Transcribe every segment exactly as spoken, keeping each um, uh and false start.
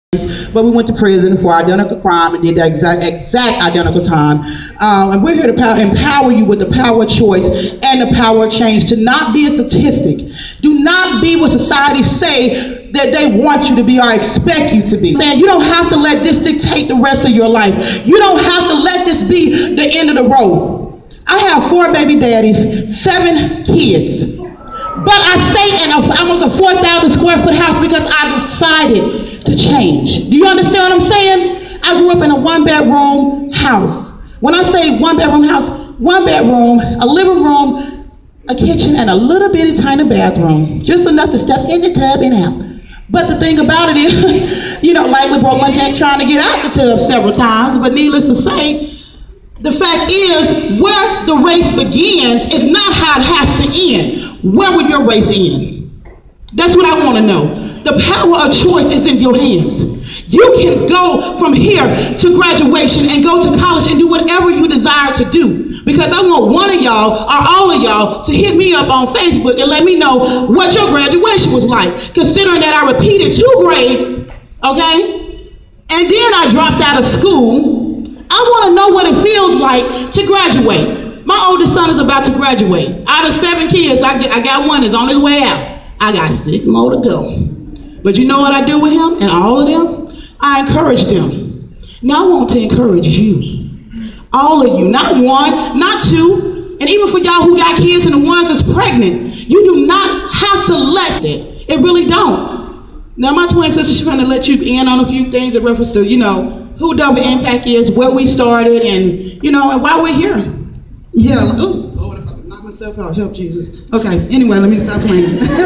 but we went to prison for identical crime and did the exact exact identical time. Um, and we're here to power, empower you with the power of choice and the power of change, to not be a statistic. Do not be what society say that they want you to be or expect you to be. Saying you don't have to let this dictate the rest of your life. You don't have to let this be the end of the road. I have four baby daddies, seven kids. But I stay in a, almost a four thousand square foot house because I decided to change. Do you understand what I'm saying? I grew up in a one bedroom house. When I say one bedroom house, one bedroom, a living room, a kitchen, and a little bitty tiny bathroom. Just enough to step in the tub and out. But the thing about it is, you know, like we broke my jack trying to get out the tub several times, but needless to say, the fact is, where the race begins is not how it has to end. Where will your race end? That's what I want to know. The power of choice is in your hands. You can go from here to graduation and go to college and do whatever you desire to do. Because I want one of y'all or all of y'all to hit me up on Facebook and let me know what your graduation was like. Considering that I repeated two grades, okay? And then I dropped out of school. I want to know what it feels like to graduate. My oldest son is about to graduate. Out of seven kids, I, I got one that's on his way out. I got six more to go. But you know what I do with him and all of them? I encourage them. Now I want to encourage you. All of you, not one, not two, and even for y'all who got kids and the ones that's pregnant, you do not have to let it. It really don't. Now my twin sister, she's trying to let you in on a few things in reference to, you know, who Double Impact is, where we started, and, you know, and why we're here. Yeah, oh, oh, what if I knock myself out? Help Jesus. Okay, anyway, let me stop playing.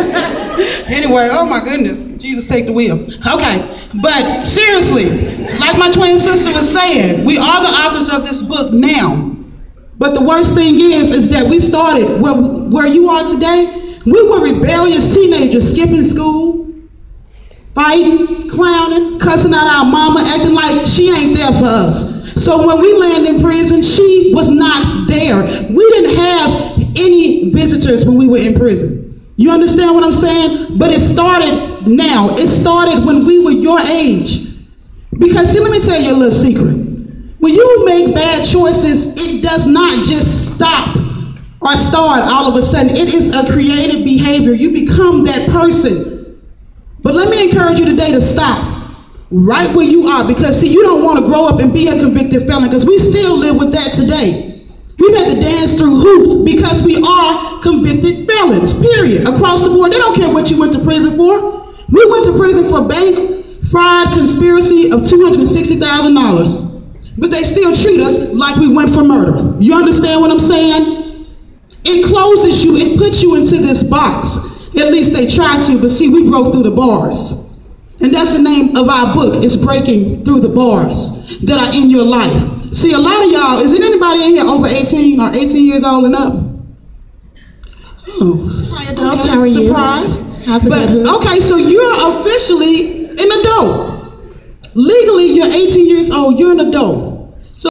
Anyway, oh my goodness, Jesus take the wheel. Okay, but seriously, like my twin sister was saying, we are the authors of this book now. But the worst thing is, is that we started where, where you are today. We were rebellious teenagers, skipping school, fighting, clowning, cussing out our mama, acting like she ain't there for us. So when we landed in prison, she was not there. We didn't have any visitors when we were in prison. You understand what I'm saying? But it started now. It started when we were your age. Because see, let me tell you a little secret. When you make bad choices, it does not just stop or start all of a sudden. It is a creative behavior. You become that person. But let me encourage you today to stop right where you are, because see, you don't want to grow up and be a convicted felon, because we still live with that today. We've had to dance through hoops because we are convicted felons, period, across the board. They don't care what you went to prison for. We went to prison for bank fraud conspiracy of two hundred sixty thousand dollars, but they still treat us like we went for murder. You understand what I'm saying? It closes you, it puts you into this box. At least they try to, but see, we broke through the bars. And that's the name of our book. It's Breaking Through the Bars that are in your life. See, a lot of y'all, is there anybody in here over eighteen or eighteen years old and up? Oh, hi adults, how are you? Surprised? But, okay, so you're officially an adult. Legally, you're eighteen years old, you're an adult.